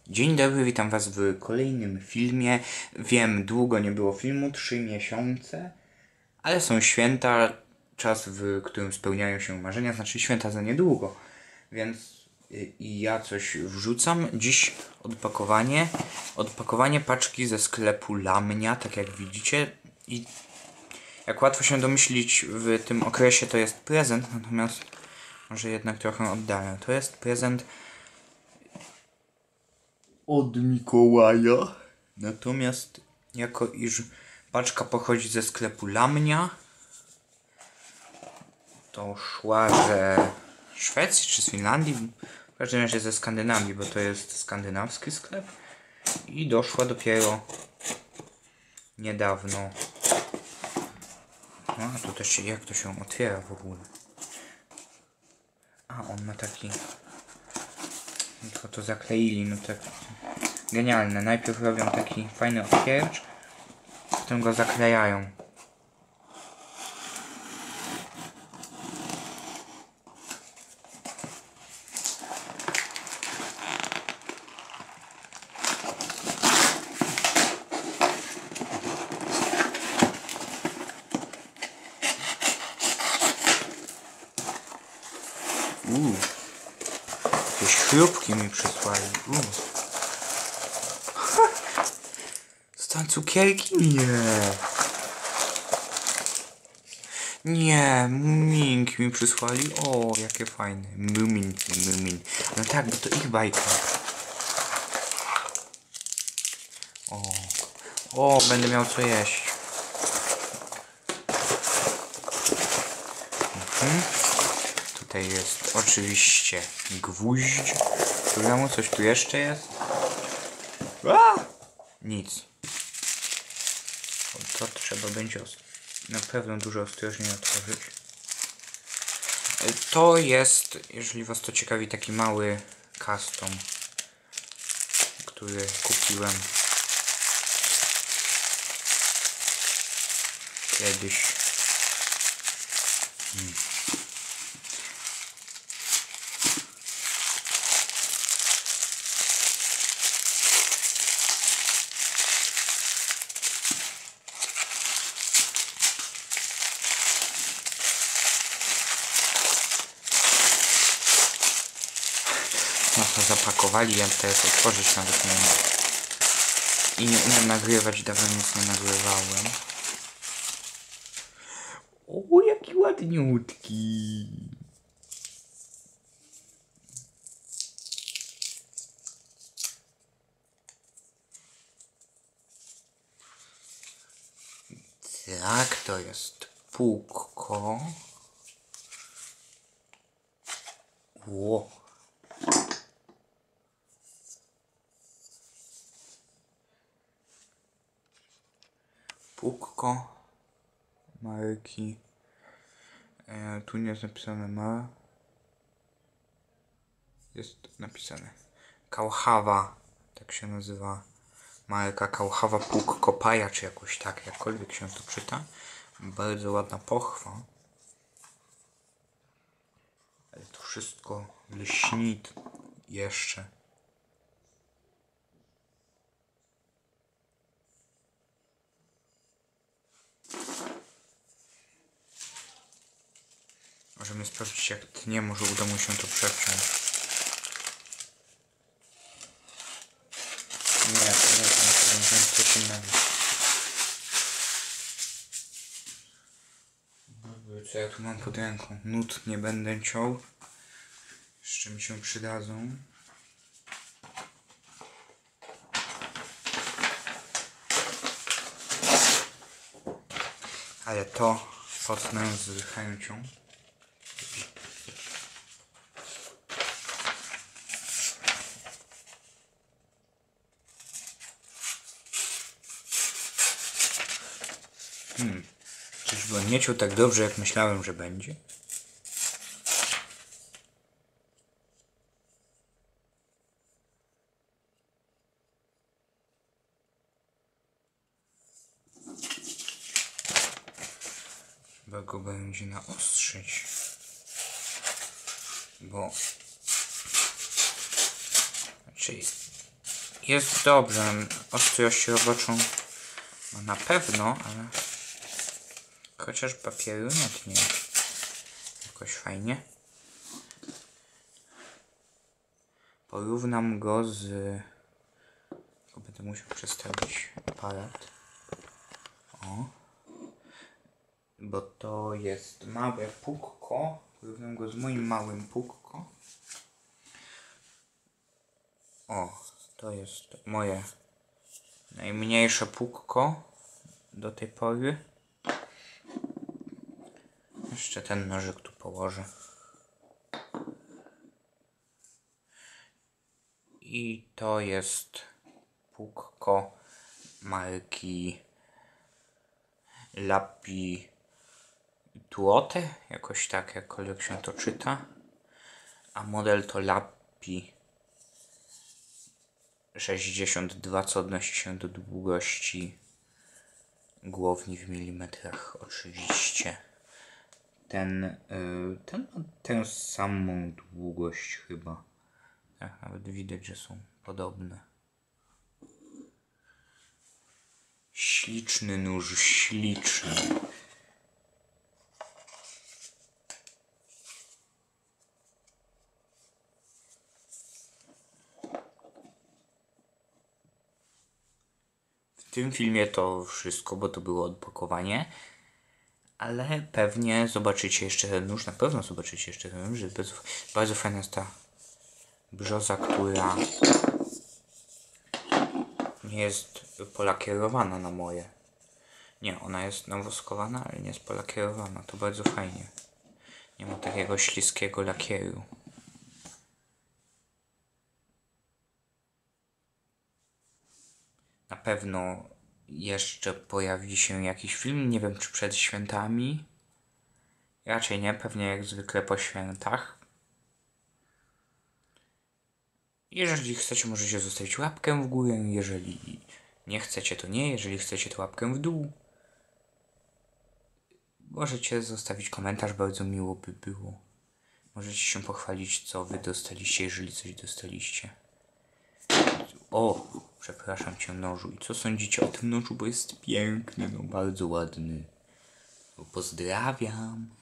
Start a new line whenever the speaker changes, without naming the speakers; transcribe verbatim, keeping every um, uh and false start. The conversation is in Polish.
Dzień dobry, witam was w kolejnym filmie. Wiem, długo nie było filmu, trzy miesiące, ale są święta, czas, w którym spełniają się marzenia, znaczy święta za niedługo, więc y, i ja coś wrzucam. Dziś odpakowanie, odpakowanie paczki ze sklepu Lamnia, tak jak widzicie, i jak łatwo się domyślić, w tym okresie to jest prezent, natomiast może jednak trochę oddalę. To jest prezent od Mikołaja. Natomiast jako iż paczka pochodzi ze sklepu Lamnia, to szła ze Szwecji czy z Finlandii, w każdym razie ze Skandynawii, bo to jest skandynawski sklep, i doszła dopiero niedawno. No a tu też się, jak to się otwiera w ogóle? A on ma taki, tylko to zakleili, no tak genialne. Najpierw robią taki fajny otwieracz, potem go zaklejają. Uuu, jakieś chrupki mi przysłali. Uuu. Stan cukierki? Nie. Nie, muminki mi przysłali. O, jakie fajne. Muminki, mumin. No tak, bo to ich bajka. O, o, będę miał co jeść. Mhm. Tutaj jest oczywiście gwóźdź programu. Coś tu jeszcze jest? A! Nic. O, to trzeba będzie na pewno dużo ostrożniej otworzyć. To jest, jeżeli was to ciekawi, taki mały custom, który kupiłem kiedyś. Hmm. No to zapakowali, ja teraz otworzyć nawet nie umiem. I nie umiem nagrywać, dawno nic nie nagrywałem. O, jaki ładniutki. Tak, to jest półko. Ło. Pukko marki. E, tu nie jest napisane ma. Jest napisane Kauhawa, tak się nazywa marka. Kauhawa Pukko Paja, czy jakoś tak, jakkolwiek się to czyta. Bardzo ładna pochwa. Ale to wszystko lśni jeszcze. Możemy sprawdzić, jak tnie, może uda mu się to przewciąć. Nie, to nie, to będzie coś innego. Co ja tu mam pod ręką? Nut nie będę ciął. Jeszcze mi się przydadzą. Ale to potnę z chęcią. Hmm. Czyżby on nie ciął tak dobrze, jak myślałem, że będzie? Chyba go będzie naostrzyć. Bo... Czyli Jest dobrze. Ostrość roboczą no na pewno, ale chociaż papieru nie tnie. Jakoś fajnie. Porównam go z... Tylko będę musiał przestawić aparat. O. Bo to jest małe pukko. Porównam go z moim małym pukko. O, to jest moje najmniejsze pukko do tej pory. Jeszcze ten nożyk tu położę. I to jest pukko marki Lappi Tuote, jakoś tak jakkolwiek się to czyta. A model to Lappi sześćdziesiąt dwa, co odnosi się do długości głowni w milimetrach oczywiście. Ten, yy, ten ma tę samą długość chyba. Tak, nawet widać, że są podobne. Śliczny nóż, śliczny. W tym filmie to wszystko, bo to było odpakowanie. Ale pewnie zobaczycie jeszcze ten nóż, na pewno zobaczycie jeszcze ten nóż. Jest bardzo, bardzo fajna jest ta brzoza, która nie jest polakierowana na moje. Nie, ona jest nawoskowana, ale nie jest polakierowana. To bardzo fajnie. Nie ma takiego śliskiego lakieru. Na pewno jeszcze pojawi się jakiś film, nie wiem czy przed świętami. Raczej nie, pewnie jak zwykle po świętach. Jeżeli chcecie, możecie zostawić łapkę w górę, jeżeli nie chcecie, to nie, jeżeli chcecie, to łapkę w dół. Możecie zostawić komentarz, bardzo miło by było. Możecie się pochwalić, co wy dostaliście, jeżeli coś dostaliście. O, przepraszam cię, nożu. I co sądzicie o tym nożu, bo jest piękny, no bardzo ładny. Pozdrawiam.